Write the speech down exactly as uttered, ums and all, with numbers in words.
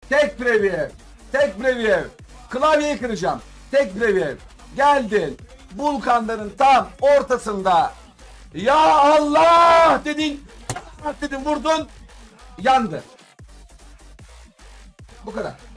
Tek preview. Tek preview. Klavyeyi kıracağım. Tek preview. Geldin. Vulkanların tam ortasında. Ya Allah dedin. Allah dedin, vurdun. Yandı. Bu kadar.